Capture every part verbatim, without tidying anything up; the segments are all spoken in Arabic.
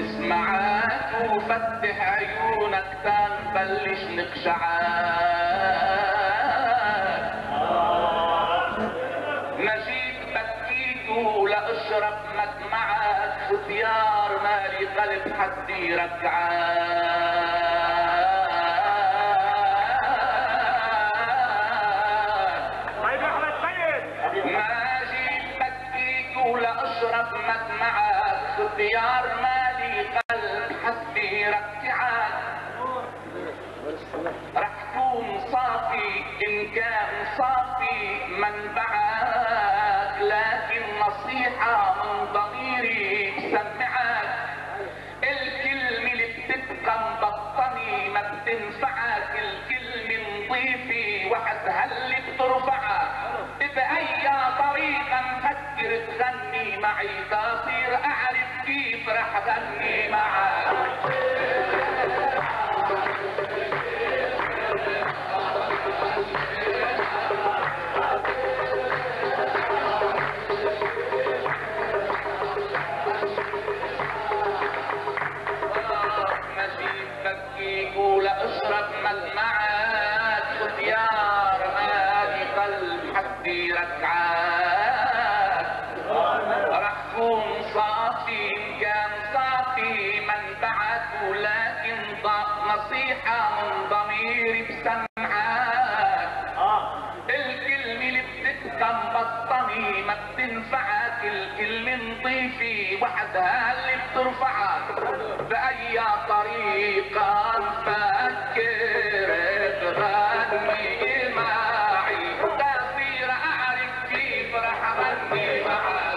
ونسمعك وفتح عيونك تنبلش نقشعك. نجيك بكيت ولاشرب مدمعك ختيار مالي قلب حد يرجعك. اشرب مدمعك ختيار مالي قلب حد يرجعك. رح كون صافي ان كان صافي منبعك، لكن نصيحة من ضميري بسمعك. الكلمة اللي بتبقى مبطني ما بتنفعك، الكلمة نظيفة وحدها اللي بترفعك. بأي طريقة نفكر تغني معي تصير اعرف كيف رح غني معك. نجيب بكيك ولاشرب مدمعك ختيار مالي قلب حد يرجعك. رح كون صافي ان كان صافي منبعك، ولكن نصيحة من ضميري بسمعك. الكلمة اللي بتبقى مبطني ما بتنفعك، الكلمة نظيفة وحدها اللي بترفعك. بأي طريقة نفكر تغني معي تصير اعرف كيف رح اغني معك.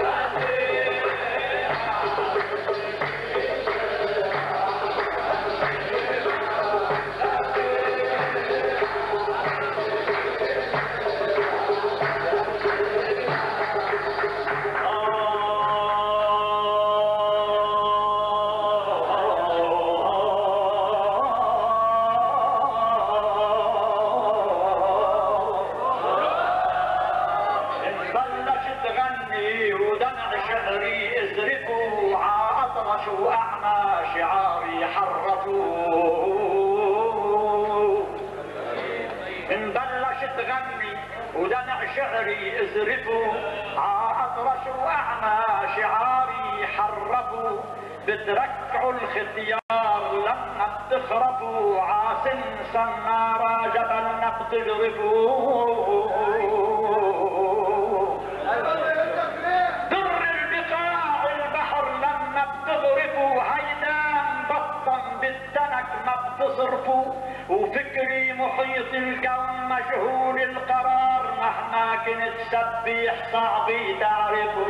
وأعمى شعاري حرفوا. إن بلشت تغني ودمع شعري ازرفوا، عاطرش وأعمى شعاري حرفوا. بتركعوا الختيار لما بتخرفوا، عاسن سنارة جبلنا بتغرفوا. هيدان بطن بالدنك ما بتصرفوا، وفكري محيط الكون مجهول القرار. مهما كنت سبيح صعبي تعرفوا.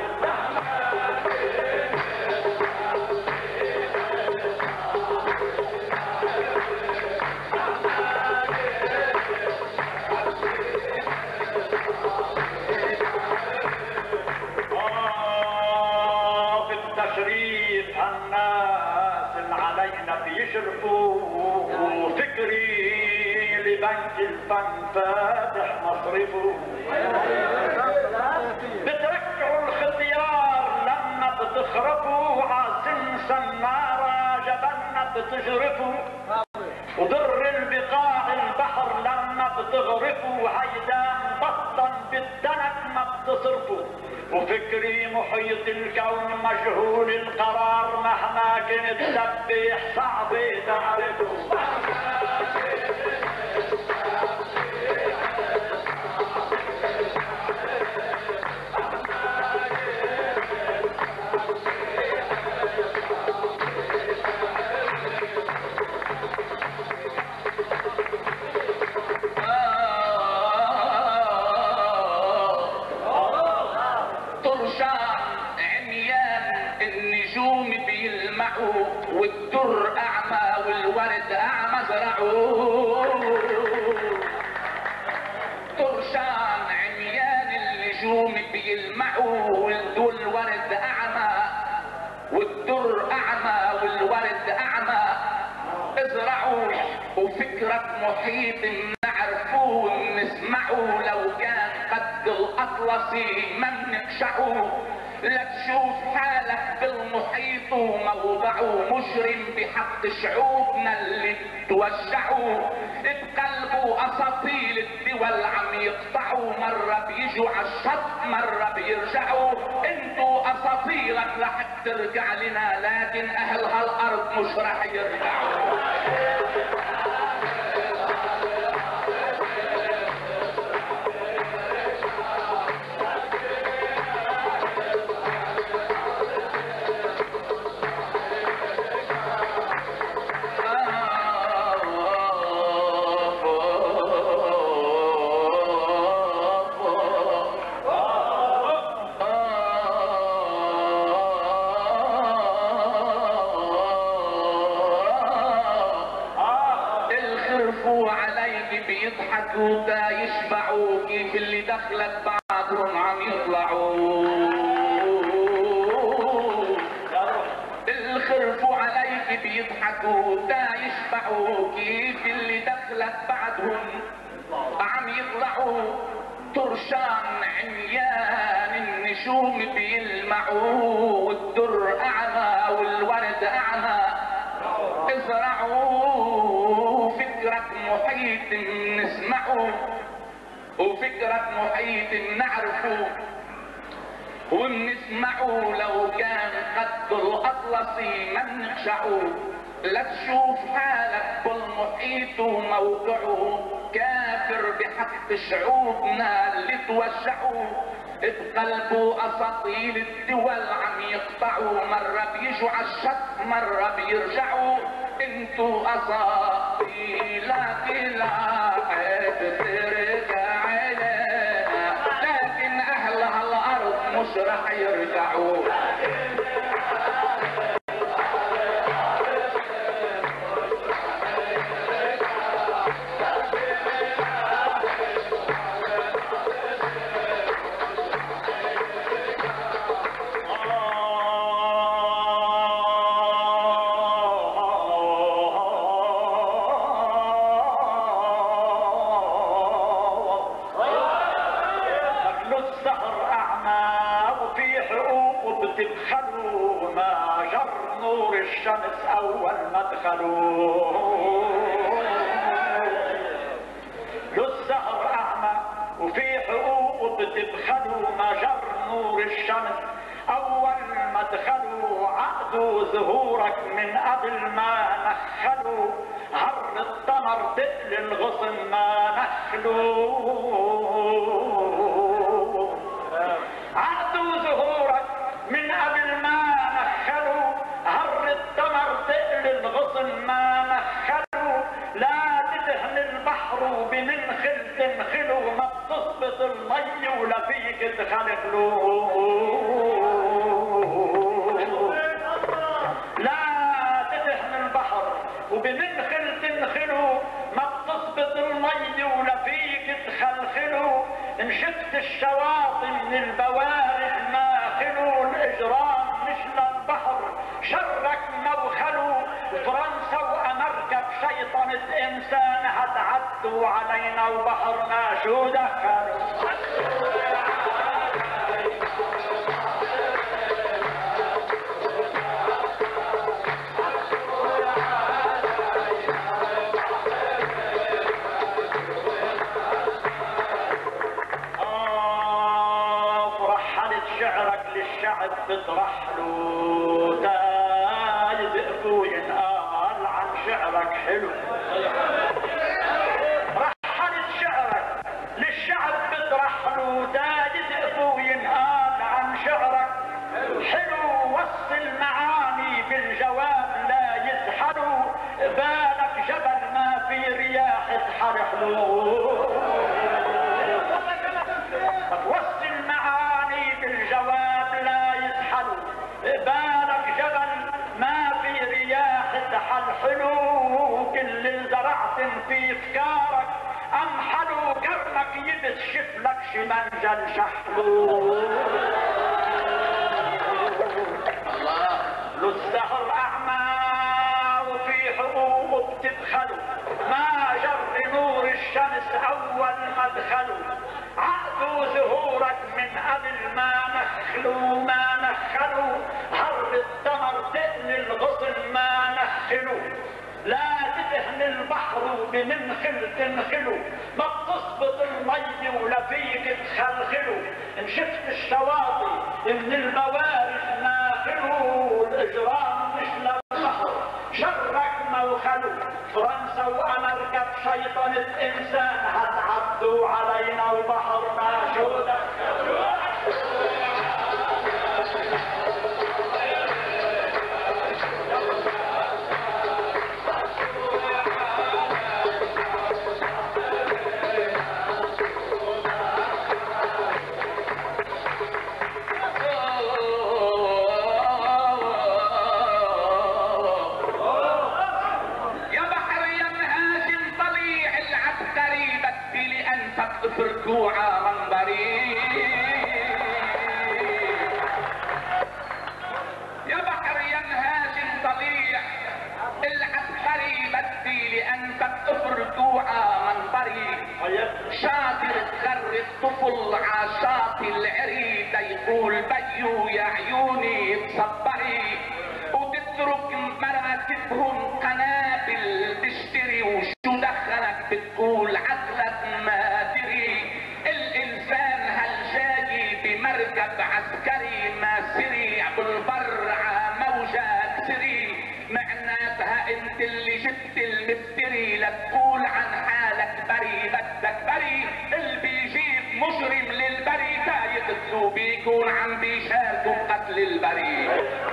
الناس اللي علينا بيشرفوا، وفكري لبنك الفن فاتح مصرفه. بتركعوا الختيار لما بتخرفوا، عاسن سنارة جبلنا بتجرفوا. وضر البقاع البحر لما بتغرفوا، هيدان بطن بالدنك ما بتصرفوا. وفكري محيط الكون مجهول القرار، مهما كنت سبيح صعبي تعرفه. والدر اعمى والورد اعمى زرعوه. طرشان عميان النجوم بيلمعوا، والورد اعمى والدر اعمى والورد اعمى. ازرعوا وفكرة محيط نعرفوه نسمعوا، لو كان قد الاطلسي ما بنقشعوه. لا تشوف حالك بالمحيط وموضعه مجرم بحق شعوبنا اللي توجعوا بقلبوا اساطيل الدول عم يقطعوا، مرة بيجوا عالشط مرة بيرجعوا. انتو اساطيلك رح ترجع لنا لكن اهل هالارض مش رح يرجعوا. بيضحكوا دا يشبعوا، كيف اللي دخلت بعضهم عم يطلعوا. الخرفوا عليك بيضحكوا دا يشبعوا، كيف اللي دخلت بعضهم عم يطلعوا. طرشان عميان النجوم بيلمعوا، والدر اعمى والورد اعمى. ازرعوا فكرة محيط نسمعه، وفكرة محيط نعرفه وبنسمعه. لو كان قد الاطلسي ما نخشعه. لا تشوف حالك بالمحيط وموقعه، كافر بحق شعوبنا اللي توجعوا. بقلبوا اساطيل الدول عم يقطعوا، مرة بيجوا عالشط مرة بيرجعوا. انتو اساطيلك لا بترجع لنا، لكن اهل هالارض مش رح يرجعوا. تبخلوا ما جر نور الشمس اول ما دخلوا. له السهر اعمى وفي حقوق بتبخلوا ما جر نور الشمس اول ما دخلوا. عقدوا ظهورك من قبل ما نخلوا، هر التمر تقل الغصن ما نخلوا. عقدوا ظهورك من قبل ما نخلوا، هر التمر تقل الغصن ما نخلوا. لا تدهن البحر وبمنخل تنخلوا، ما بتظبط المي ولا فيك تخلخلوا. لا تدهن البحر وبمنخل تنخلوا، ما بتظبط المي ولا فيك تخلخلوا. ان شفت الشواطئ من البوارق ما خلوا، الاجرام مش للبحر شرك موخلوا. فرنسا وامريكا بشيطنة انسان هتعدوا علينا وبحرنا شو دخلوا. شعرك للشعب بترحلوا، تاي بقفوا ينقال عن شعرك حلو. رحلت شعرك للشعب بترحلوا، تاي بقفوا ينقال عن شعرك حلو. وصل معاني بالجواب لا يزحلوا، بالك جبل ما في رياح تحرحلوا. وصل معاني بالجواب لا يزحلوا، بالك جبل ما في رياح تحلحلوا. كل اللي زرعت في افكارك امحلوا، كرمك يبس شفلك شي منجل شحلوا. له السهر اعمى وفي حقوق بتبخلوا، ما جر نور الشمس اول ما دخلوا. عقدوا ظهورك من قبل ما نخلوا، ما تنخلوا، لا تدهن البحر وبننخل تنخلوا، ما بتظبط المي ولا فيك تخلخلوا، ان شفت الشواطئ من الموارد ناخلوا، الاجرام مش للبحر شرك موخلوا، فرنسا وامريكا بشيطنة انسان هتعدوا علينا وبحرنا شو دخلوا. فركوع منبري يا بحر يا مهاجم طليع العسكري بدي لانفك افركوع منبري، شاطر تغر الطفل عشاطي العريد يقول بيو يا عيوني تصبري، وتترك مراتبهم قنابل تشتري، وشو دخلك بتقول عقلك ما دري، الانسان هالجاي بمركب عسكري ما سريع بالبر ع موجات سري، معناتها انت اللي جبت المفتري لتقول عن حالك بري، بدك بري اللي بيجيب مجرم للبري تا يقتلوا بيكون عم بيشاركوا بقتل البري.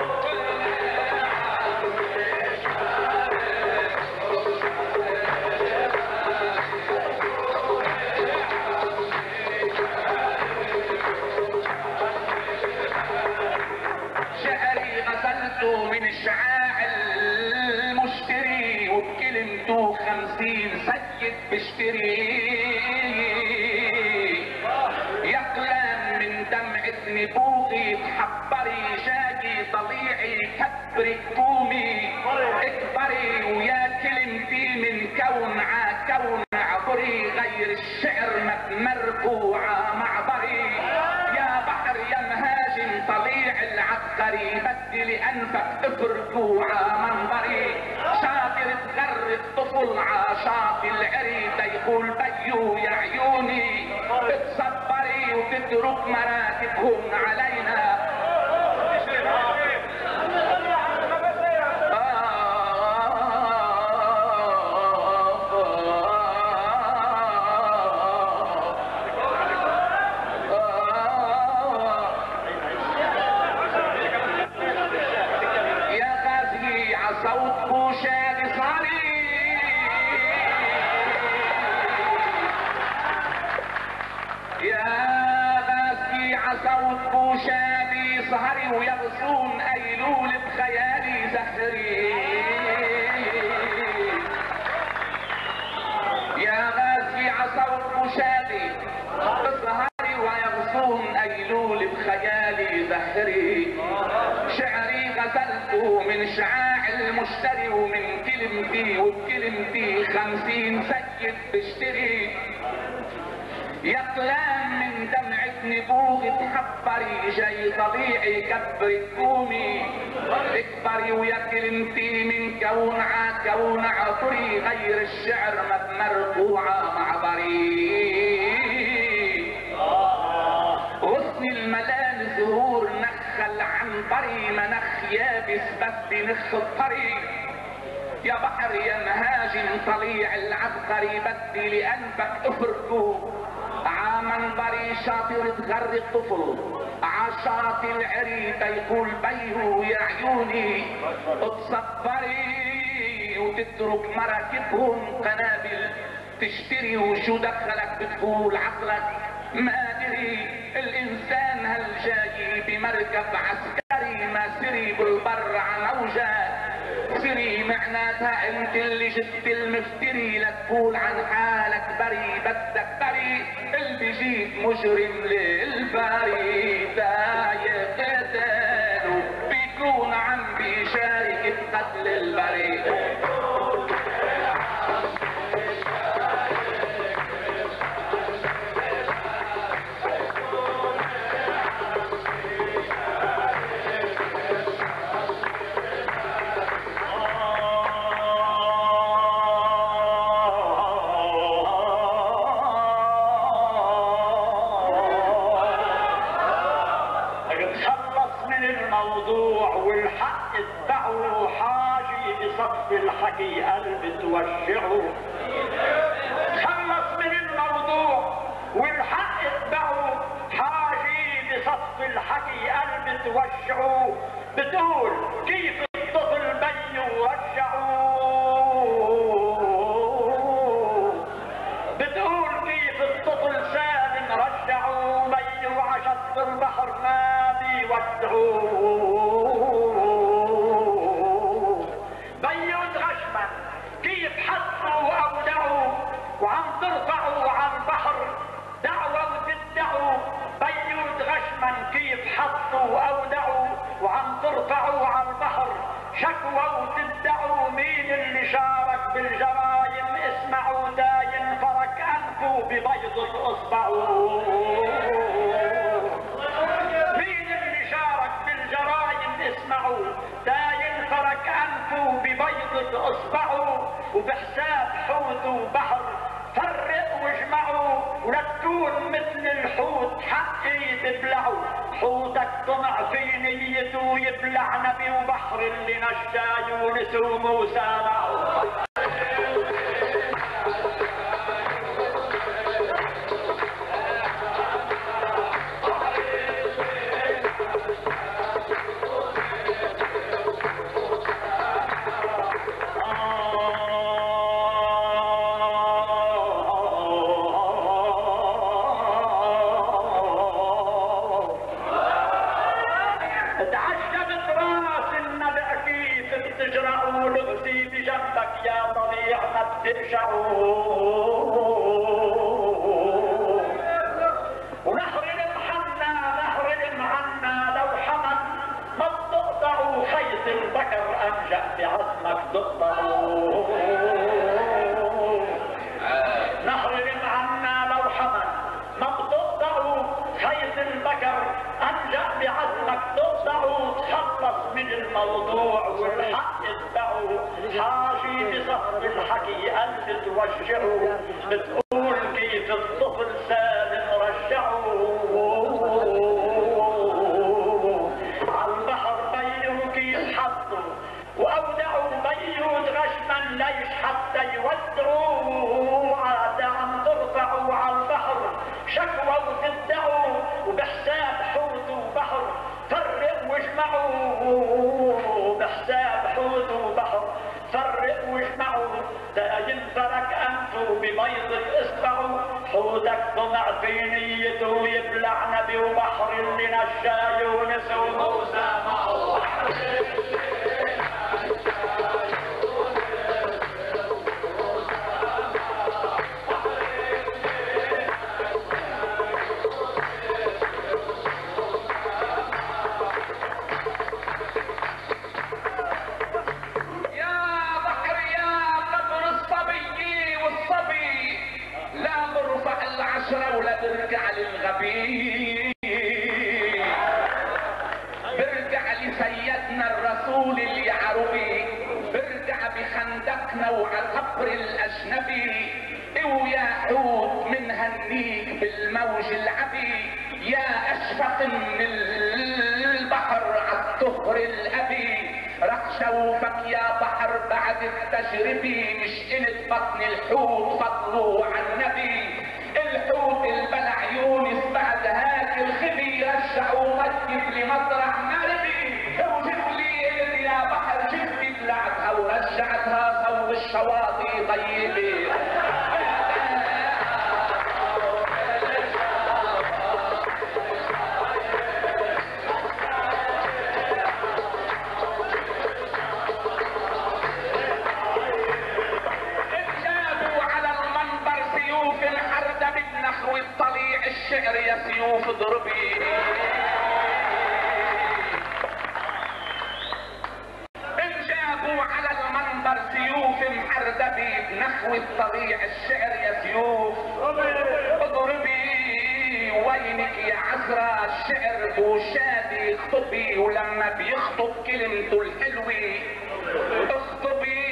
من الشعاع المشتري وبكلمته خمسين سيد بشتري، يقلم من دمعة نبوغي تحبري، جاي طليعي كبري قومي اكبري، ويا كلمتي من كون ع كون عبري، غير الشعر متمرقوع معبري، يا بحر يا مهاجم طليع العبقري بدي لانفك افركوع منبري، شاطر تغر الطفل عشاطي العريد يقول بيو يا عيوني بتصبري، وتترك مراتبهم علينا. صوت بوشابي سهري ويغصون ايلول بخيالي زهري، يا غازي عصوت بوشابي سهري ويغصون ايلول بخيالي زهري، شعري غزلته من شعاع المشتري، ومن كلمتي وبكلمتي خمسين سيد بشتري، يقلام من دمعة نبوغ تحبري، جاي طبيعي كبري قومي اكبري، ويا كلمتي من كون ع كون عطري، غير الشعر مرقوعة معبري، غصن الملال زهور نخل عنبري، منخ يابس بس نخ الطري، يا بحر يا مهاجم طليع العبقري بدي لانفك افركوا عمنبري، شاطر تغري الطفل عشاطي العريد يقول بيه يا عيوني تصبري، وتترك مراكبهم قنابل تشتري، وشو دخلك بتقول عقلك ما دري، الانسان هالجاي بمركب عسكري ما سري بالبر عن موجات سري، معناتها انت اللي جبت المفتري لتقول عن حالك بري، بدك بري اللي بيجيب مجرم للبري تا يقتلوا بيكون عم بيشارك بقتل البري. بصف الحكي قلب توجعه. خلص من الموضوع والحق اتبعه، حاجي بصف الحكي قلب توجعه. بتقول كيف الطفل بيه رجعوه، بتقول كيف الطفل سالم رجعوه، بيه عشط البحر ما بيودعوه. بيه غشما كيف حطوا واودعوا، وعم ترفعوا على البحر دعوة وتدعوا. بيود غشما كيف حطوا واودعوا، وعم ترفعوا على البحر شكوى وتدعوا. مين اللي شارك بالجرايم اسمعوا، داين فرك انفه ببيضة اصبعه. مين اللي شارك بالجرايم اسمعوا، داين فرك انفه ببيضة اصبعه. وبحساب حوت وبحر فرق واجمعوا، ولا تكون مثل الحوت حقي تبلعوا. حوتك طمع في نيته يبلع نبي، وبحر اللي نجى يونس وموسى معه. ونهر المحنى نهر المعنى لو حمل ما بتقطعوا، خيط البكر انجأ بعظمك تقطعوا. نهر المعنى لو حمل ما بتقطعوا، خيط البكر انجأ بعظمك تقطعوا. تخلص من الموضوع والحق اتبعوا، حاجي بصف الحكي قلب توجعه. بتقول كيف الطفل سالم رجعوه، عالبحر بيه كيف حطوا واودعوا. بيود غشما ليش حتى يودعوا، عاد عم ترفعوا عالبحر شكوى وتدعوا. وبحساب حوت وبحر فرق واجمعوا، بحساب حوت وبحر فرق واجمعوا. داين فرك انفه ببيضة اصبعه، حوتك طمع في نيته يبلع نبي، وبحر اللي نجى يونس وموسى معه. ولا برجع للغبي، برجع لسيدنا الرسول اليعربي، برجع بخندقنا وعلى القبر الاجنبي. ويا حوت من هنيك بالموج العبي، يا اشفق من البحر عالطهر الابي. رح شوفك يا بحر بعد التجربي، مش قلت بطن الحوت فضلوا عالنبي. الحوت البلع يونس بعد هاك الخبي، رجعوا مكب لمطرح مربي. وجب لي يا بحر جبتي بلعتها ورجعتها صوب الشواطئ طيبه. والطليع الشعر يا سيوف اضربي. انجابوا على المنبر سيوف محردبي، بنحو الطليع الشعر يا سيوف اضربي. وينك يا عذرا الشعر بوشادي اخطبي، ولما بيخطب كلمته الحلوة اخطبي.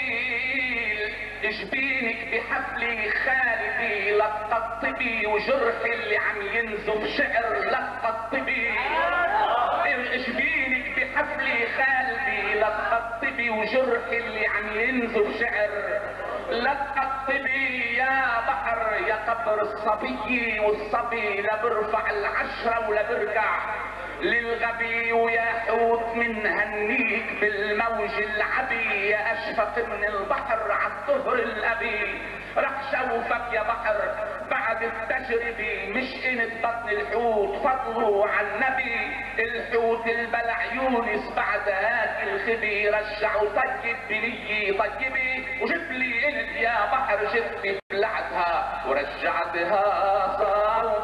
جبينك بحفلي خالدي لا تقطبي، وجرحي اللي عم ينزف شعر لا تقطبي. جبينك بحفلي خالدي لا تقطبي، وجرح اللي عم ينزف شعر. لا تقطبي يا بحر يا قبر الصبي، والصبي لا برفع العشرة ولا بركع للغبي، ويا حوت من هنيك بالموج العبي، يا اشفق من البحر عالطهر الابي. رح شوفك يا بحر بعد التجربة، مش انت بطن الحوت فضلوا على النبي. الحوت البلع يونس بعد هاك الخبي، رجعوا طيب بنية طيبة، وجب لي انت يا بحر جبت بلعتها ورجعتها صوب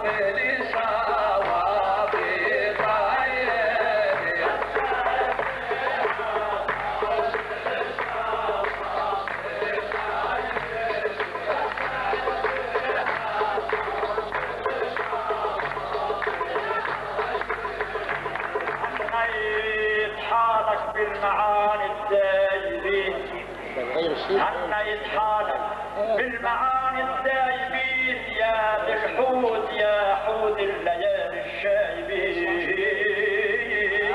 لشوابي. بالمعاني الدايبين، هنيت حالك بالمعاني الدايبين، يا ذي الحوت يا حوت الليالي الشايبين.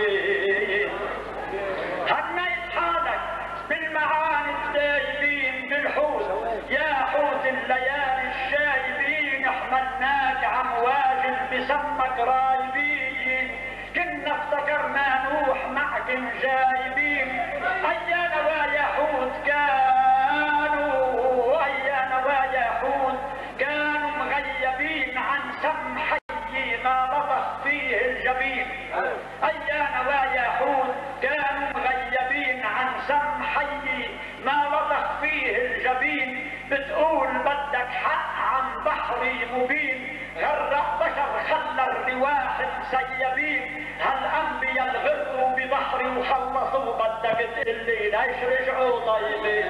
هنيت حالك بالمعاني الدايبين، بالحوت يا حوت الليالي الشايبين. حملناك عمواج بسمك رايبين، كنا افتكرنا نوح معك جايبين. ايا نوايا حوت كانوا، ايا نوايا حوت كانوا مغيبين عن سم حي ما لطخ فيه الجبين. ايا نوايا حوت كانوا مغيبين عن سم حي ما لطخ فيه الجبين. بتقول بدك حق عن بحري مبين، غرق بشر خلى الرواح مسيبين. هالانبياء الغرقوا ببحري وخلصوا، بدك تقلي ليش رجعوا طيبين؟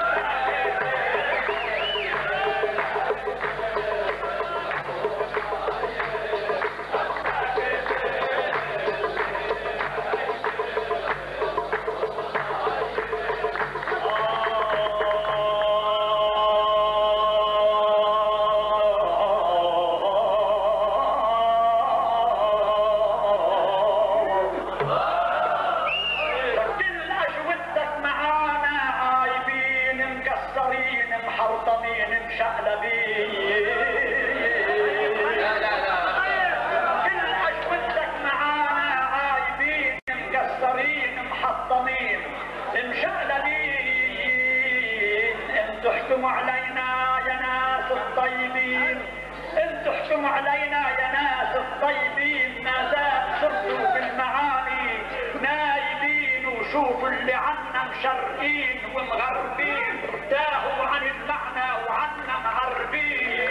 شوفوا اللي عنا مشرقين ومغربين، تاهوا عن المعنى وعنا مغربين.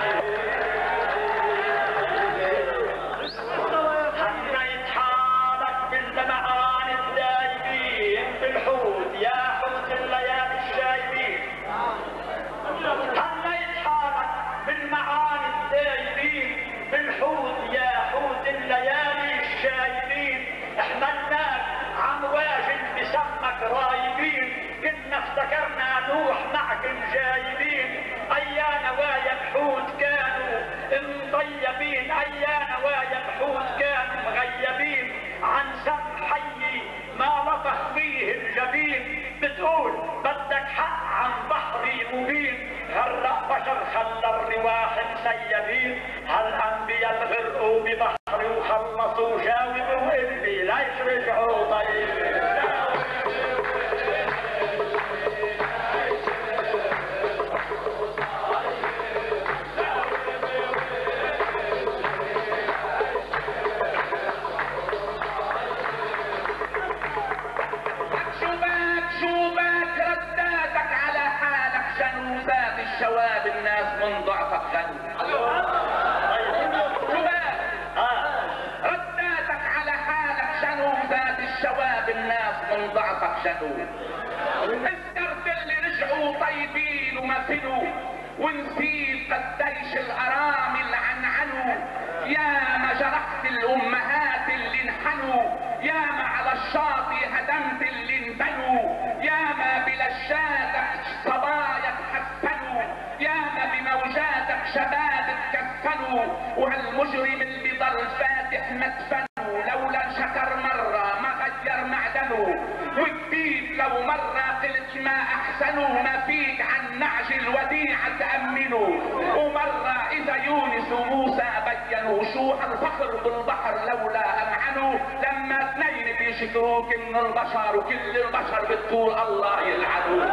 هنيت حالك بالمعاني الدايبين، بالحوت يا حوت الليالي الشايبين. هنيت حالك بالمعاني الدايبين، بالحوت يا حوت الليالي الشايبين. احملناك عمواج بسمك رايبين، كنا افتكرنا نوح معك جايبين. ايا نوايا بحوت كانوا مطيبين، ايا نوايا بحوت كانوا مغيبين عن سم حي ما لطخ فيه الجبين. بتقول بدك حق عن بحري مبين، غرق بشر خلى الرواح مسيبين. هالانبياء الغرقوا ببحري وخلصوا، جاوبوا اللي ليش رجعوا طيبين؟ الشواب الناس من ضعفك غنوا. رداتك على حالك شنو، ذات الشواب الناس من ضعفك شنو. اذكرت اللي رجعوا طيبين ومثلوا، ونسيت قديش الارامل عنعنوا. يا ما جرحت الامهات اللي انحنوا، يا ما على الشاطئ هدمت اللي انبنوا. يا ما بلشاتك صبايا تحسنوا، يا ما بموجاتك شباب تكفنوا. وهالمجرم اللي ضل فاتح مدفنه، لولا شكر مرة ما غير معدنه. والديب لو ما احسنوا ما فيك عن نعج الوديعة تأمنوا. ومرة اذا يونس وموسى بينوا شو هالفخر بالبحر لولا امعنوا. لما اثنين بيشكروك من البشر وكل البشر بتقول الله يلعنوا.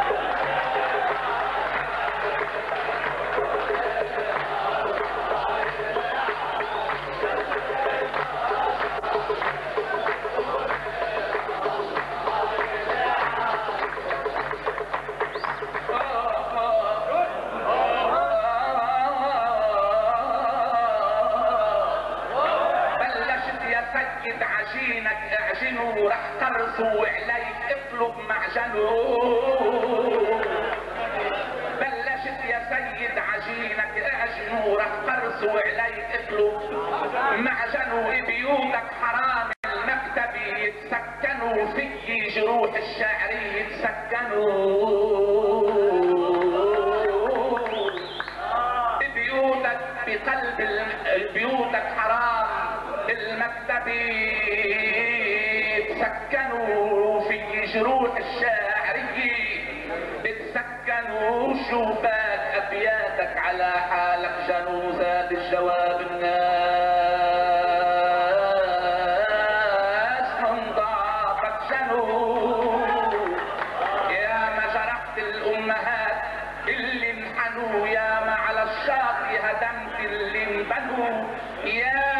عجينك اعجنوا رح ترسوا عليك اطلب معجنه. بلشت يا سيد عجينك اعجنوا رح ترسوا عليك اطلب معجنه. بيوتك حرام المكتبي يتسكنوا في جروح الشاعري يتسكنوا. بيوتك بقلب بيوتك حرام المكتبي تسكنوا في جروح الشاعري بتسكنوا. شوفات ابياتك على حالك جنوا زاد الجواب الناس من ضعفك جنوا. يا ما جرحت الامهات اللي انحنوا يا ما على الشاطئ هدمت اللي انبنوا. يا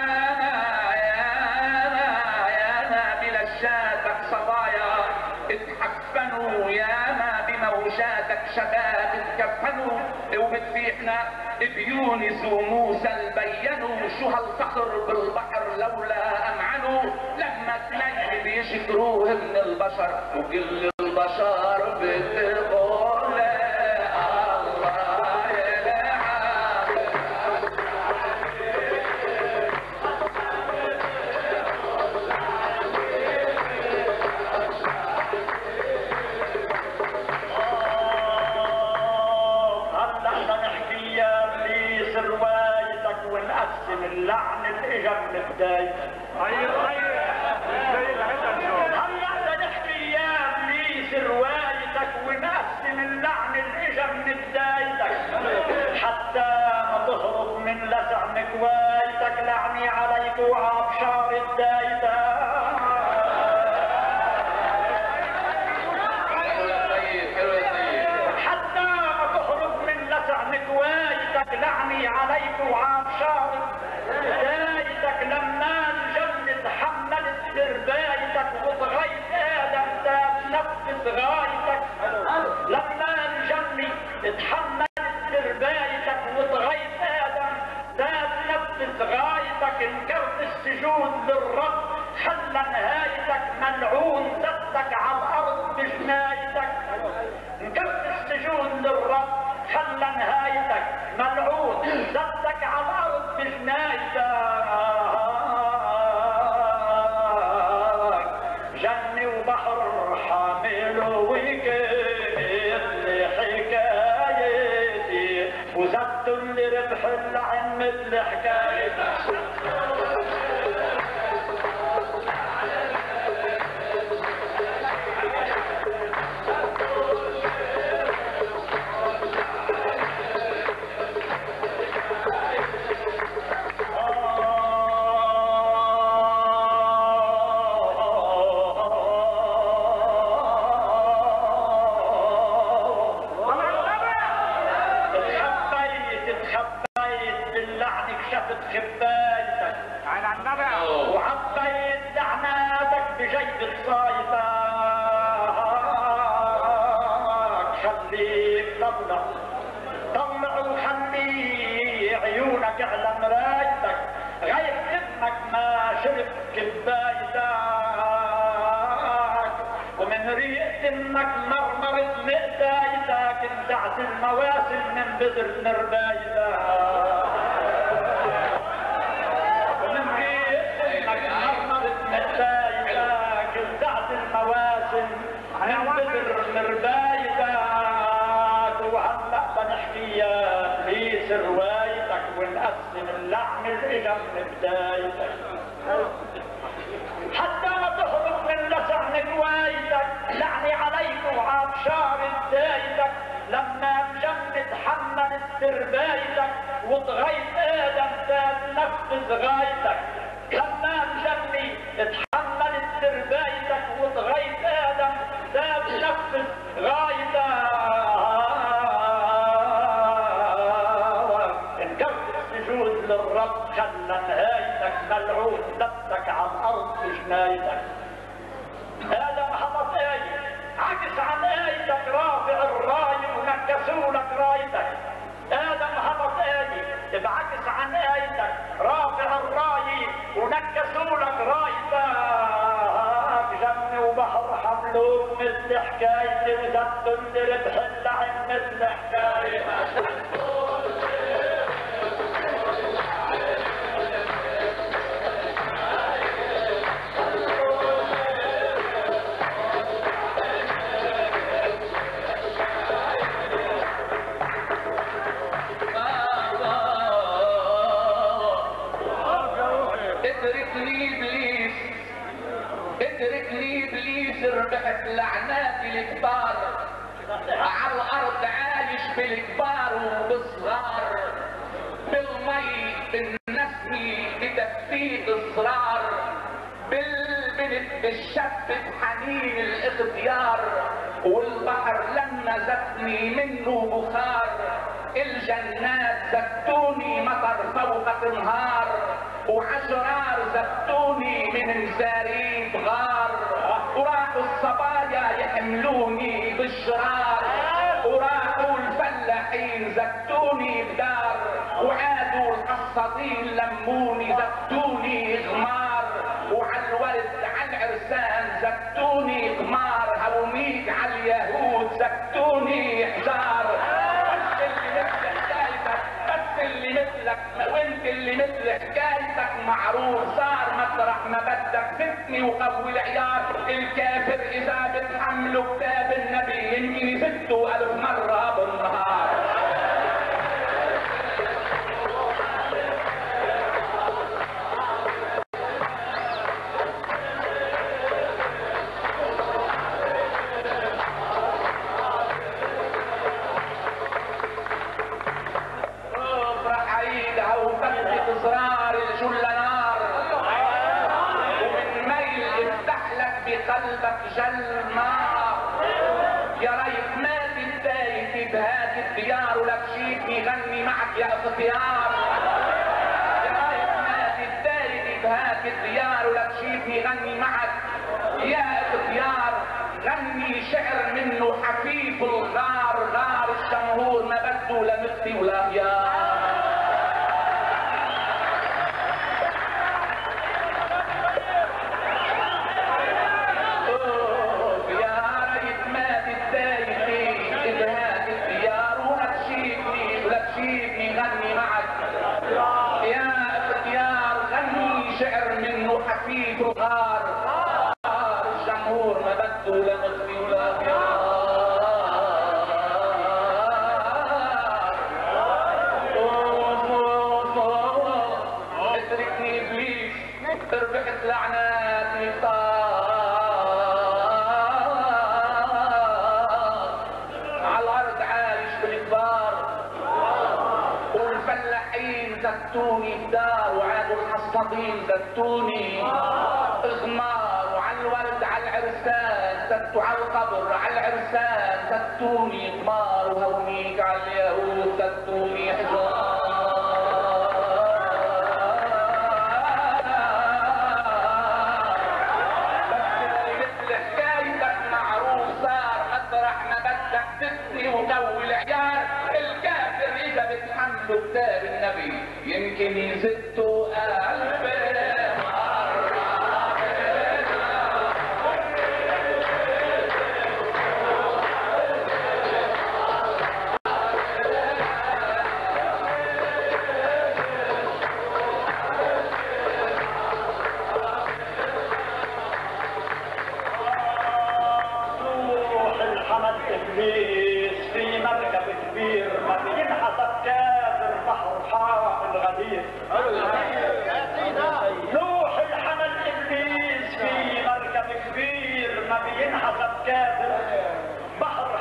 شباب اتكفنوا وبتفيحنا بيونس وموسى البينوا. شو هالفخر بالبحر لولا امعنوا. لما اثنين بيشكروه من البشر وكل البشر بتقول الله يلعن. ونقسم اللعن اللي اجا من بداية. ايوه ايوه هلا بدنا نحكي يا ابليس روايتك ونقسم اللعن اللي اجا من بدايتك حتى ما تهرب من لسع مكوايتك. لعني عليك وعبشار بدايتك حتى ما تهرب من لسع مكوايتك. لعني عليك وعبشار بدايتك. لما الجنة تحملت بربايتك وصغيت ادم تنفس غايتك. لما الجنة تحملت بربايتك وصغيت ادم تنفس غايتك. انكرت السجود للرب خلى نهايتك ملعون زدتك على الارض بجنايتك. انكرت السجود للرب خلى نهايتك ملعون زدتك على الارض بجنايتك. جنة وبحر حامل وكيف لي حكايتي وزدت اللي ربح اللعن مثل حكايتك. خبايتك وعبيت لعناتك بجيب الصايتك. خليك طلع طلع وخلي عيونك على مرايتك. غير انك ما شربت كبايتك ومن ريقة انك مرمرت مقدايتك. انزعت المواسم من بدر نربايتك. المواسم من بدر مربايتك. وهلا بنحكي يا ابليس روايتك ونقسم اللعن اللي اجا من بدايتك حتى ما تهرب من لسع نجوايتك. لعني عليك وعاب بشعر بدايتك لما مجمد حملت تربايتك وطغيت ادم زاد نفذ غايتك لما مجمد اتحملت تربايتك وطغيت ادم زاد نفذ غايتك انكرت السجود للرب خلى نهايتك ملعون لبسك على الارض بجنايتك ادم هبط ايه عكس عن ايتك رافع الراي ونكسولك رايتك ادم هبط ايه بعكس عن ايتك رافع الراي ونكسولك رايتك جنة وبحر حملوك مثل حكايتي وزدت ربح اللعب مثل حكايتي ربحت لعناتي الكبار على الارض عايش بالكبار وبالصغار بالمي بالنسمي بتفيد الصرار بالبنت بالشب بحنين الاختيار والبحر لما زتني منه بخار الجنات زتوني مطر فوق انهار وعجرار زتوني من مزارين غار وراحوا الصبايا يحملوني بالشرار وراحوا الفلاحين زتوني بدار وعادوا القصادين لموني زتوني غمار وعلى الورد على العرسان زتوني قمار هوميك على اليهود زتوني حجار اللي مثلك وانت اللي مثل حكايتك معروف صار مطرح ما بدك فتني وقوي العيار الكافر اذا بتحملوا كتاب النبي يمكن يزدوا الف مره بالنهار قلبك جل نار يا ريت ما تتضايق بهذه الديار ولك شيء يغني معك يا اختيار يا ريت ما تتضايق بهذه الديار ولك شيء يغني معك يا اختيار غني شعر منه حفيف الغار غار الشمهور ما بده لا مختي ولا خيار حفيف الغار غار الجمهور ما بده لا مخفي ولا خيار اتركني ابليس ربحت لعناتي على الارض عايش بالكبار والفلاحين زتوني بدار وعادوا الحصادين زتوني غمار وعلى الورد على العرسان زتوا على القبر على العرسان زتوني غمار وهونيك على اليهود زتوني حجار بس اللي مثل حكايتك معروف صار مطرح ما بدك تثني وقوي العيار الكافر اذا بتحملوا كتاب النبي يمكن يزتوا ألف ابليس في مركب كبير ما بينحسب كافر بحر حار الغدير نوح الحمل ابليس في مركب كبير ما بينحسب كافر بحر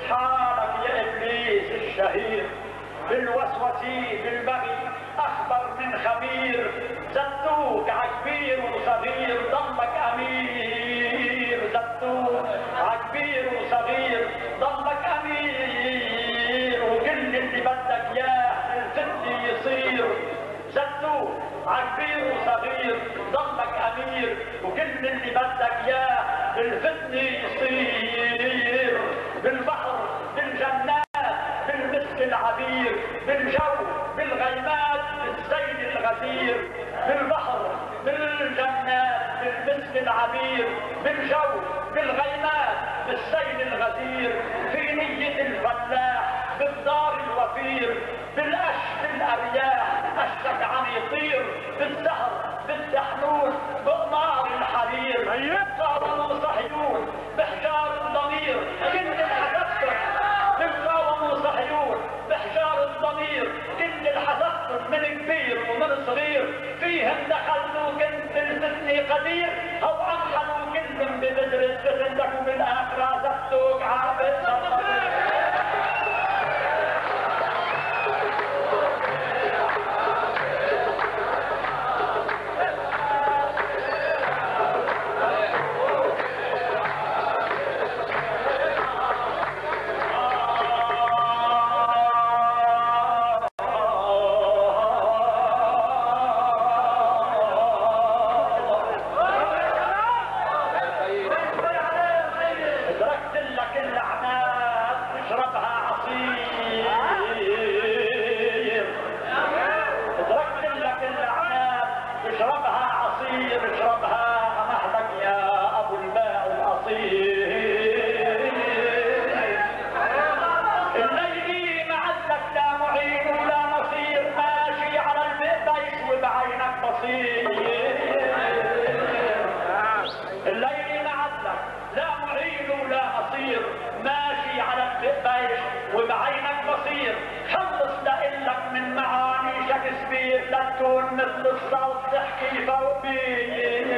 حالك يا ابليس الشهير، بالوسوسة بالبغي اخبر من خبير، زتوك عكبير وصغير ضلك امير، زتوك عكبير وصغير ضلك امير، وكل اللي بدك اياه الفتن يصير، زتوك عكبير وصغير ضلك امير، وكل اللي بدك اياه الفتن يصير، بالبحر بالجنات بالمسك العبير، بالجو بالغيمات بالزين الغزير، بالبحر بالجنات بالمسك العبير، بالجو بالغيمات بالزين الغزير، في نية الفلاح بالدار الوفير، بالقش بالارياح اشك عم يطير، بالسهر بالتحنون بقمار الحرير، قاوموا صهيون بحجار الضمير، كل الحسبتم قاوموا صهيون بحجار الضمير، كل الحسبتم من كبير ومن صغير، فيهم دخلتوا كنت الفتن قدير، او انحلوا كلهم ببذر الفتن لكم بالاخره زفتوك عابد تكون مثل الصوت تحكي فوقي،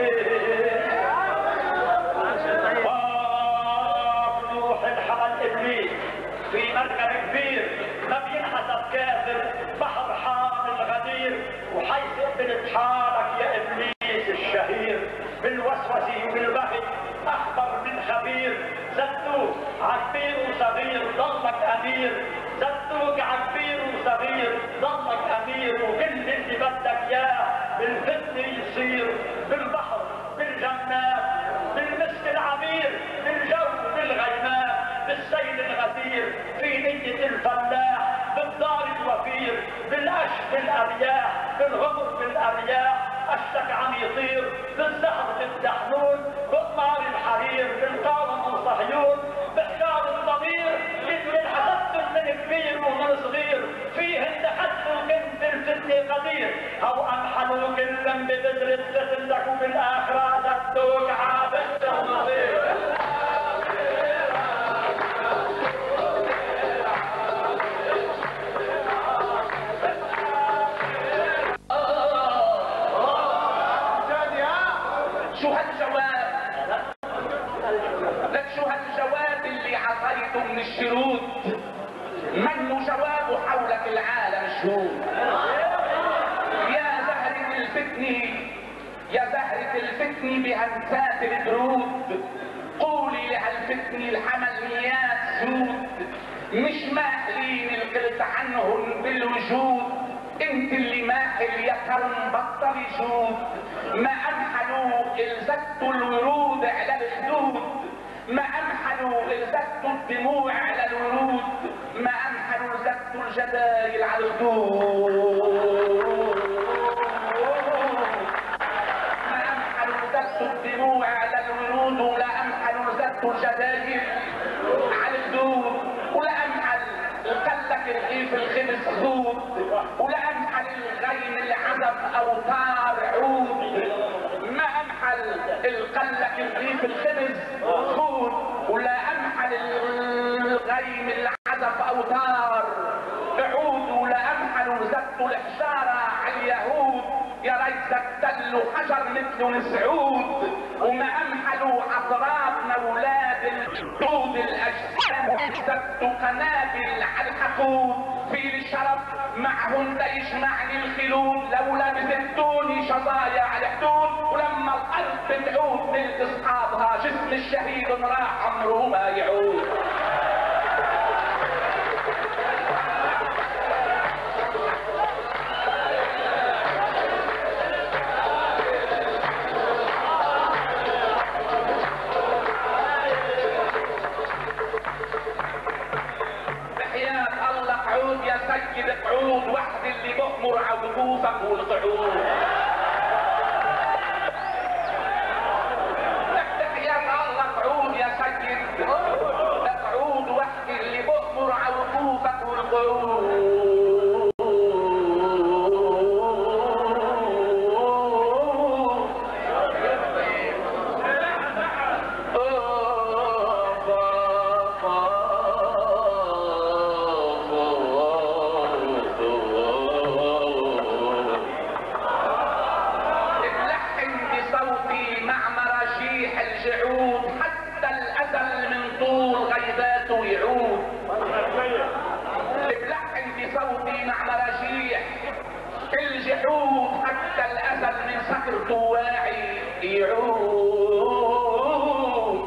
روح الحمل ابليس في مركب كبير ما بينحسب كافر، بحر حامل غدير، وحيث قبلت حالك يا ابليس الشهير، بالوسوسه وبالبغي اخبر من خبير، زتوك عكبير وصغير ضلك امير، زتوك عكبير وصغير ضلك امير، وكل اللي بدك اياه بالفتن يصير، بالبحر بالجنات بالمسك العبير، بالجو بالغيمات بالسيل الغزير، في نية الفلاح بالدار الوفير، بالقش بالارياح بالغمر بالارياح اشتك عم يطير، بالزهر بالدحنون بقمار الحرير، بالقاوم وصهيون بحجار الضمير، كل حسبتم من كبير ومن صغير، فيهن دخلتوا كنت الفتن قدير، او انحلوا كلهم ببذر الفتن لكم بالاخره زتوك عابد النظير. شو هالجواب؟ لك شو هالجواب اللي عطيته من الشروط؟ منه جواب حولك العالم شهود. يا زهرة الفتن يا زهرة الفتن بأنسات البرود، قولي لهالفتن الحمل مياه سود، مش ماحلين القلت عنهم بالوجود، انت اللي ماحل يا كرم بطل جود، ما امحلوا الزتوا الورود على الخدود، ما امحلوا الزتوا الدموع على الورود، ما امحلوا الزتوا الجدايل على الخدود، ما امحلوا الزتوا الدموع على الورود، ولا امحلوا الزتوا الجدايل على الخدود، ولا امحل قلك الرغيف الخبز خدود، ولا امحل الغيم العزب اوتار عود، ما امحل القلك الرغيف الخبز خود، ولا امحل الغيم العزب اوتار عود، ولا امحل زدت الحجاره على اليهود، يا ريت زدتلوا حجر مثل السعود، وما امحلوا اطرافنا ولاد طود الاجسام سد قنابل على الحقود في الشرف معهم ديش معني الخلود لولا بزتوني شظايا على حدود ولما الارض بتعود تلك اصحابها جسم الشهيد راح عمره ما يعود. يا سيد قعود وحد اللي بأمر عوقوفك والقعود. تحيات الله قعود يا سيد قعود وحد اللي بأمر عوقوفك والقعود. الجحود حتى الأزل من سكر طواعي يعود.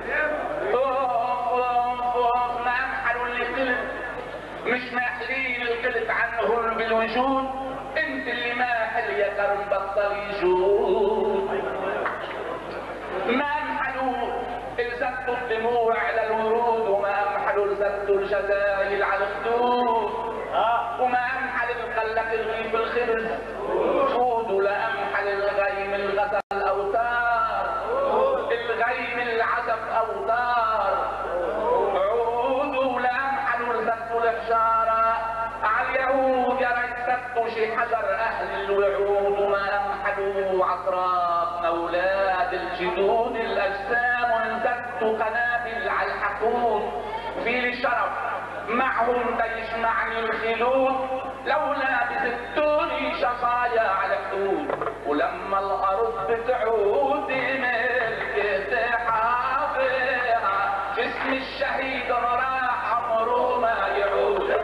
ما أمحلوا اللي قلت مش ماحلين القلت عنهم بالوجود. انت اللي ماحل يا كرم بطل يجود. ما أمحلوا الزقوا الدموع على الورود وما أمحلوا الزقوا الجزايل على الخدود وما أمحل القلق الغيب الخرز خود ولا أمحل الغيم الغزل الأوتار الغيم العزف أوتار عود ولا أمحل الزقوا الحجارة على اليهود يا ريت سبتوا شي حجر أهل الوعود وما أمحلوا عطراب أولاد الجدود الأجسام انزدوا قنابل على الحقود في الشرف معهم بيجمعني الخلود لولا بزتوني شظايا على حدود ولما الارض بتعود ملك تحافظها جسم الشهيد راح عمره ما يعود.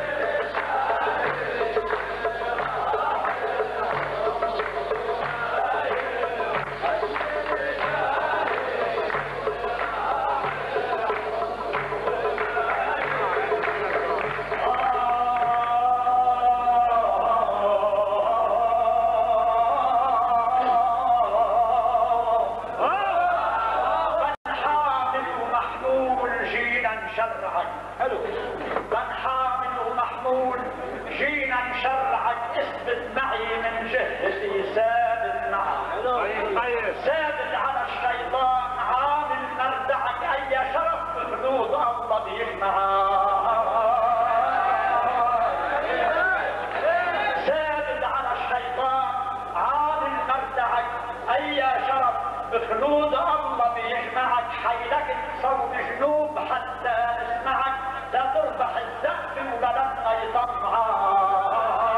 بخلود الله بيجمعك حيلك تصوب جنوب حتى نسمعك لا تربح الزقف وبلدنا يطمعك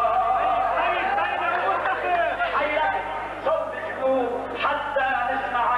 حيلك تصوب جنوب حتى نسمعك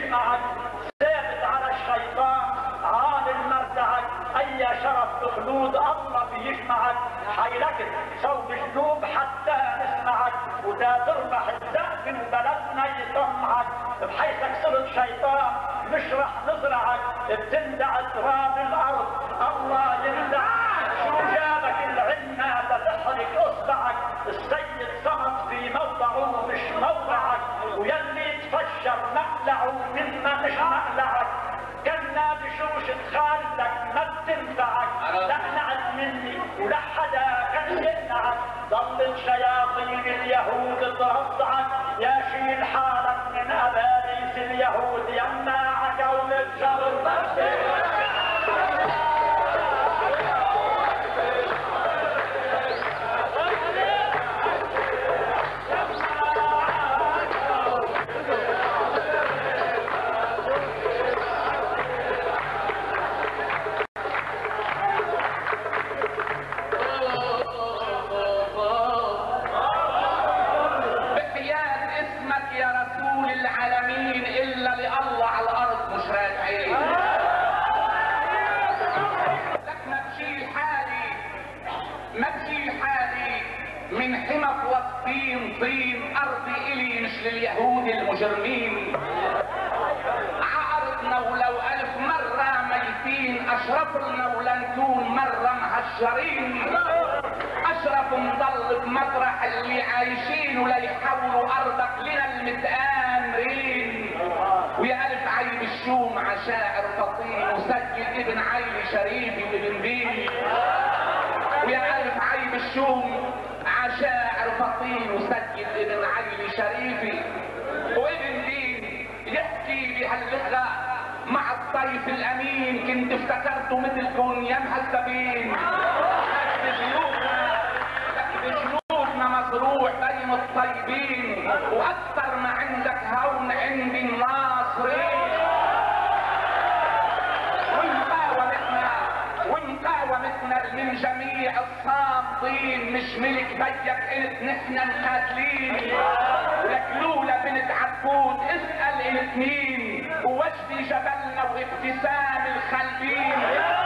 يجمعك، ثابت على الشيطان عالي المرتعك، اي شرف بخلود الله بيجمعك، حيركز صوب جنوب حتى نسمعك، ودا تربح الدأب وبلدنا يطمعك، بحيثك صرت شيطان مش رح نزرعك، بتندع تراب الارض الله يندعك، شو جابك العنا لتحرك اصبعك، السيد صمت في موضعه مش موضعك، ويلي تفشر مقلعه مما مش مقلعك، كنا بشوشة خالتك ما بتنفعك، لقنعت مني ولا حدا كان يمنعك، ضلت شياطين اليهود ترضعك، يا شيل حالك من اباليس اليهود يمنعك ولد شر طين ارضي الي مش لليهود المجرمين، عقرتنا ولو الف مرة ميتين، اشرف لنا ولا نكون مرة مهجرين، اشرف نضل بمطرح اللي عايشين ولا يحولوا ارضك لنا المتآمرين، ويا الف عيب الشوم عشاعر فطين، وسجل ابن عيلي شريفي وابن بيني، ويا الف عيب الشوم عشاعر فطين، وسجل ابن عيلي شريفي وابن دين، يحكي بهاللغة مع الطيف الامين، كنت افتكرته مثلكم يا مهذبين، لك جنودنا لك جنودنا مزروع بين الطيبين، واكثر ما عندك هون عندي الناصرين، ومقاومتنا ومقاومتنا من جميع الصامتين، مش ملك بيك قلت نحن مقاتلين، لك لولا بنت عبود اسأل قلت مين، ووجدي جبلنا وابتسام الخلبين،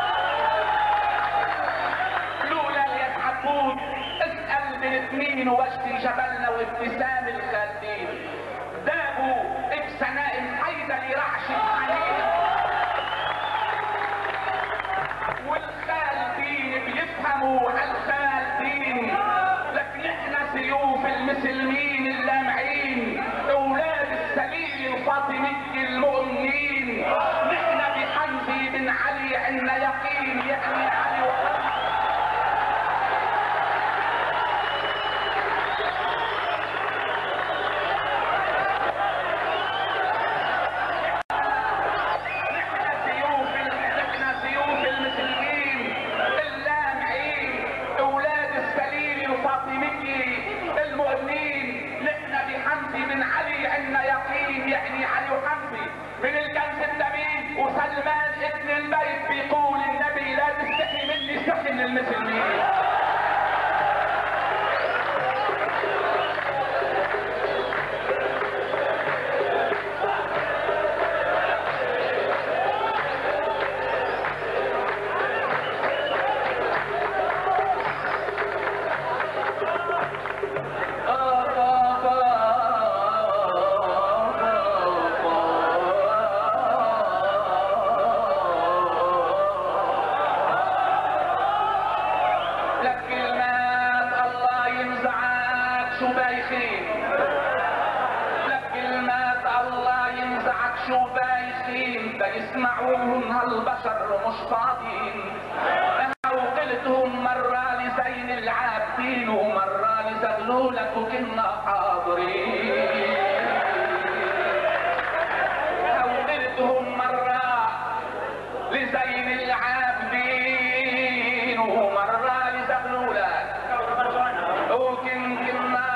لولا يا عبود اسأل بنت مين، ووجدي جبلنا وابتسام الخلبين، دابوا بسنائم حيدر رعش الحنين، والخالدين بيفهموا عالخالدين، لك نحن سيوف المسلمين اللامعين، اولاد السليل الفاطمي المؤمنين، نحن بحمزي بن علي عنا يقين، يعني علي وحمزي من الكنز الثمين، وسلمان ابن البيت بيقول النبي لا تستحي مني استحي من المسلمين. يسمعوهم هالبشر مش فاضيين، انا وقلتهم مرة لزين العابدين، ومرة لزغلولك وكنا حاضرين، وقلتهم مرة لزين العابدين، ومرة لزغلولك وكن كنا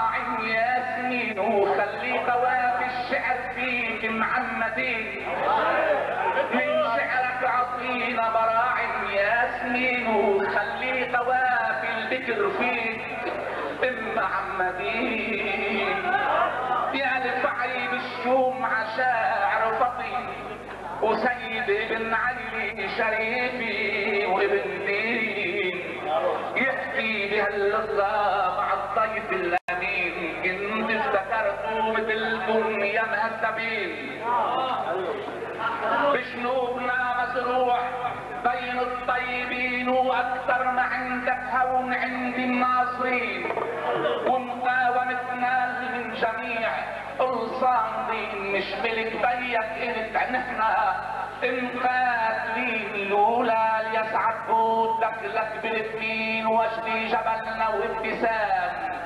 محمدين. تفتكر فيك ام محمدين يا الفعي بالشوم عشاعر فطين وسيد ابن علي شريفي وابن دين يحكي بهاللغة مع الضيف الامين كنت افتكرتوا مثلكم يا مهذبين بشنوبنا مزروع بين الطيبين واكثر ما عندك هون عند الناصرين ومقاومتنا من جميع الصامدين مش ملك بيك انت نحنا مقاتلين الاولى ليسعد بودك لك بالاثنين واشلي جبلنا وابتسام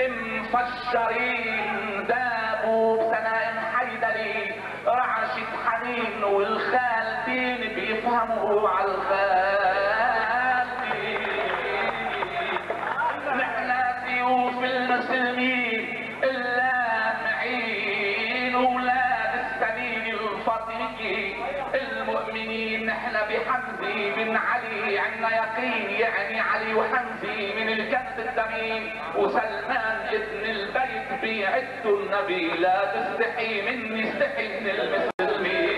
مفشرين دابوا بسنائم حيدري رعشة حنين والخالدين بيفهموا على الخالدين نحنا سيوف المسلمين اللامعين ولاد السنين الفاطمي المؤمنين نحنا بحمزي بن علي عنا يقين يعني علي وحمزي من الكنز الدمين وسلمان ابن البيت بيعدوا النبي لا تستحي مني استحي من المسلمين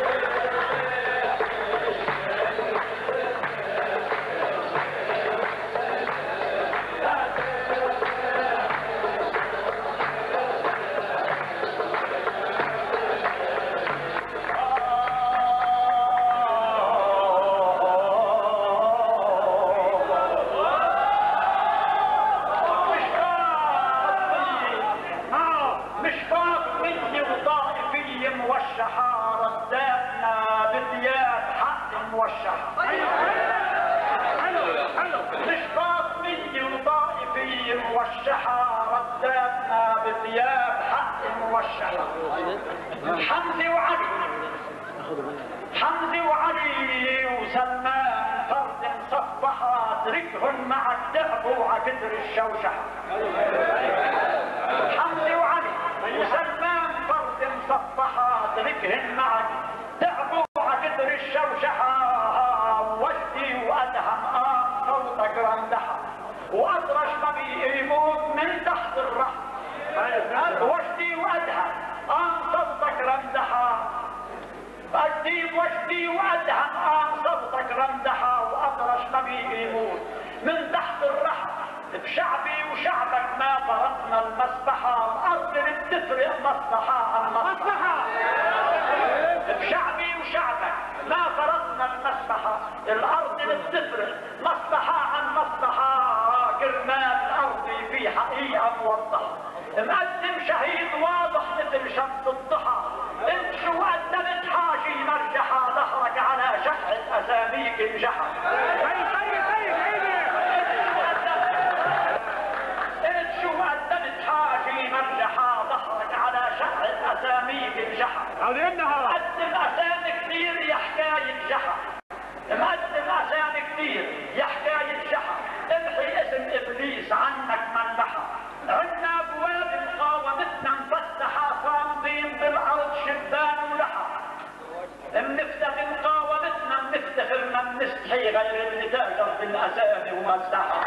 حمزي وعلي حمزي وعلي وسلمان فرد صفحات ركهن مع الدعب وعكدر الشوشحة حمزي وعلي وسلمان فرد صفحات ركهن مع الدعب وعكدر الشوشحة وجدي وادهم آن صوتك رندحة واطرش مبي يموت من تحت الرحم وجدي وادهم آن صوتك رمدحا أجدي وجدي وأدهم آن صوتك رمدحا وأطرش مبي يموت من تحت الرحم بشعبي وشعبك ما فرقنا المسبحة الأرض اللي بتفرق مصلحة عن مصلحة بشعبي وشعبك ما فرقنا المسبحة الأرض اللي بتفرق مصلحة عن مصلحة كرمال أرضي في حقيقة موضحة مقدم شهيد واضح مثل شمس الضحى انت شو قدمت حاجي مرجحة ظهرك على شحة اساميك انجحة انت شو قدمت حاجي مرجحة ظهرك على شحة اساميك انجحة مقدم اسامي كثير يا حكاية جحا مقدم اسامي كثير يا حكاية جحا امحي اسم ابليس عنك منبحة عنا ابواب مقاومتنا مفتحة صامدين بالارض شبان ولحى منفتح مقاومتنا منفتخر ما منستحي غير اللي تاجر بالاسامي ومزحة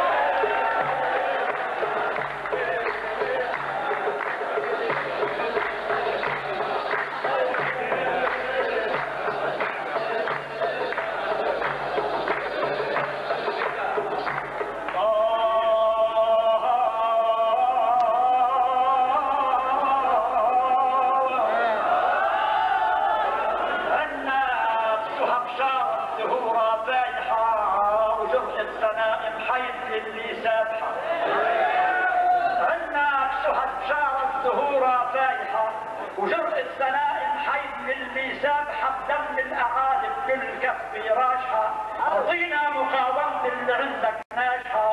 وجرأة سنائم حيث اللي سابحة بدم الأعالي بكل كف راجحة أرضينا مقاومة اللي عندك ناجحة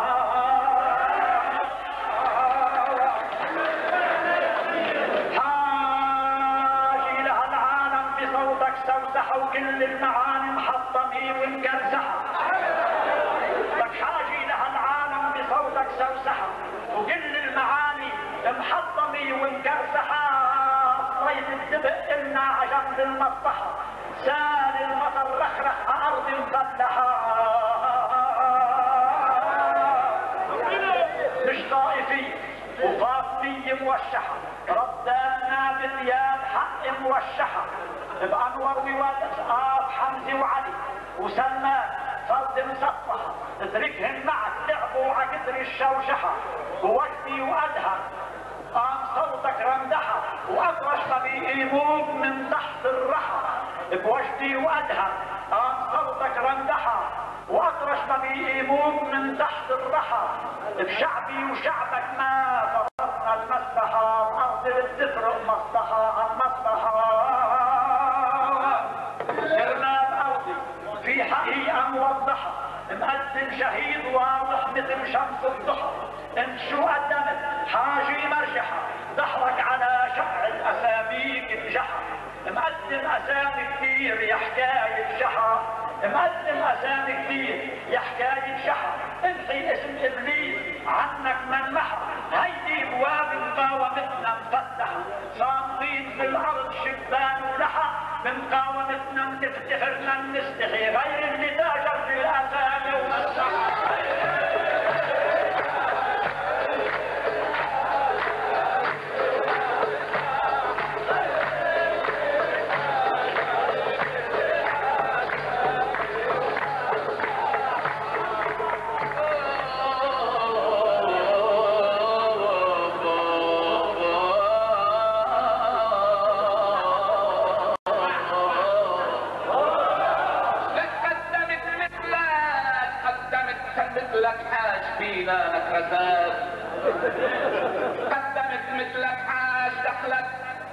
حاجي لها العالم بصوتك سوسحة وكل المعاني محطمي ومكرزحة لك حاجي لها العالم بصوتك سوسحة وكل المعاني محطمي ومكرزحة صيد الدبق إلنا عجب المصلحة سال المطر رخرخ أرض مفتحة وفاطمية موشحة، ردانا بثياب حق موشحة، بأنور وولاد آب حمزة وعلي وسلمان فرد مسطحة، اتركهن معك لعبوا عقدر الشوشحة، ووجدي وأدهم قام صوتك رمدحة، وأطرش طبيعيبوك من تحت الرحى، بوجدي وأدهم قام صوتك رمدحة، وأطرش طبيعيبوك من تحت الرحى، بشعبي وشعبك ما فرطنا المسبحة، الأرض بتفرق مصلحة عن مصلحة. كرناب أودي في حقيقة موضحة، مقدم شهيد واضح مثل شمس الضحى، انت شو قدمت حاجي مرجحة، ظهرك على شقعة أساميك انجحة، مقدم أسامي كتير يا حكاية شحة، مقدم أسامي كتير يا حكاية شحة، امحي اسم إبليس عنك منمحة، هيدي بواب مقاومتنا مفتحة، صامتين في الأرض شبان ولحى، بمقاومتنا بتفتخرنا بنستحي، غير اللي تاجر في الأسامي ومسحة. قدمت مثلك حاج دخلت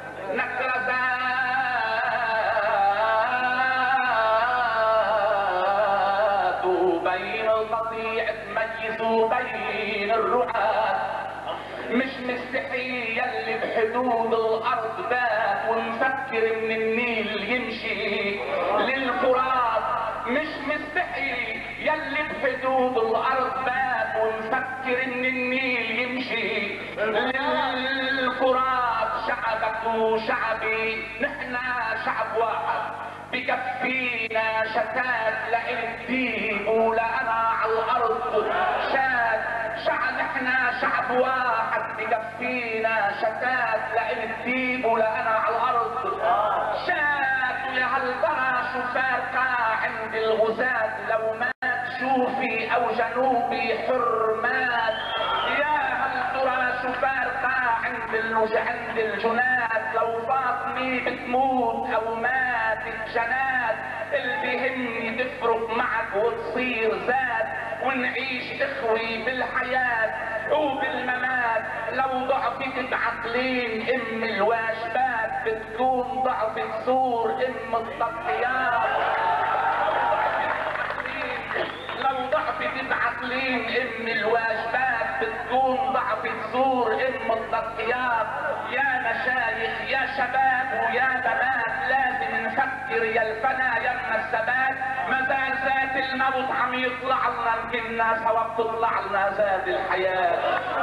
نكرزات، وبين القطيع تميزوا بين الرعاة، مش مستحي يلي بحدود الارض بات، ومفكر من النيل يمشي للفرات، مش مستحي يلي بحدود الارض بات، ومفكر ان النيل يمشي للفرات. شعبك وشعبي نحنا شعب واحد، بكفينا شتات لإن الديب ولأنا على الارض شات، شعب نحنا شعب واحد، بكفينا شتات لإن الديب ولأنا على الارض شات. ويا هل ترى شو فارقة عند الغزاة، لو ما شوفي او جنوبي حرمات، يا هل ترى شو فارقة عند عند الجنات، لو فاطمي بتموت او ماتت جنات، اللي بيهمني تفرق معك وتصير ذات، ونعيش اخوي بالحياة وبالممات. لو ضعفت بعقلين ام الواجبات، بتكون ضعفت صور ام التضحيات. لو ضعفت بعقلين ام الواجبات، بتكون ضعفت صور ام التضحيات. يا مشايخ يا شباب ويا بنات، لازم نفكر يا الفنا يا اما الثبات، ما زال ذات الموت عم يطلع لنا، يمكننا سوا بتطلع لنا ذات الحياه.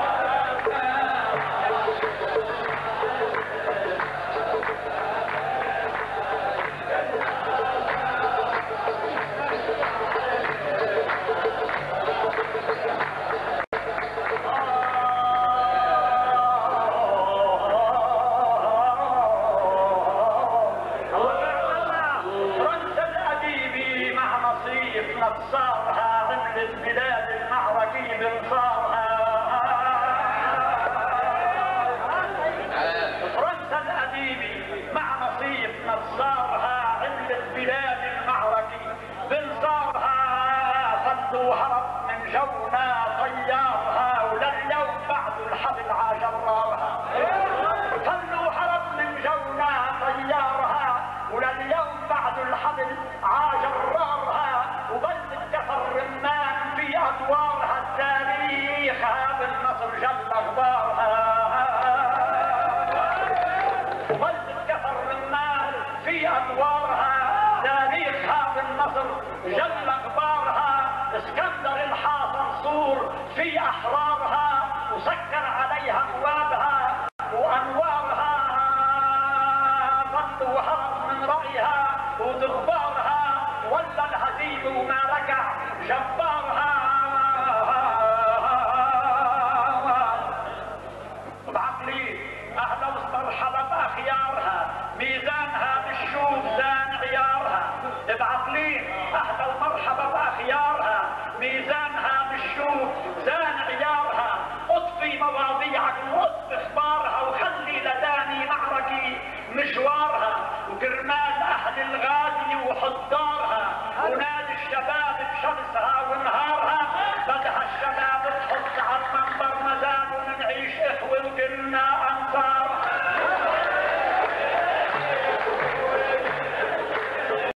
نصارها عملت بلاد المعركي بنصارها، فرنسا الأديبي مع نصيب نصارها عملت بلاد المعركي بنصارها، فضوا هرب من جونا طيارها، ولليوم بعد الحبل عجرارها، فضوا هرب من جونا طيارها، ولليوم بعد الحبل عجرارها، وبلد كفر رمان في ادوارها، التاريخ هذا النصر جل اخبارها، وبلد كفر رمان في ادوارها، تاريخ هذا النصر جل اخبارها، اسكندر الحاصر صور في احرارها، وسكر عليها ابوابها وانوارها، ظل وهرب من رايها ودغبارها، ولا الهزيم وما رجع جبارها. مشوارها وكرمال اهل الغادي وحضارها ونادي الشباب بشمسها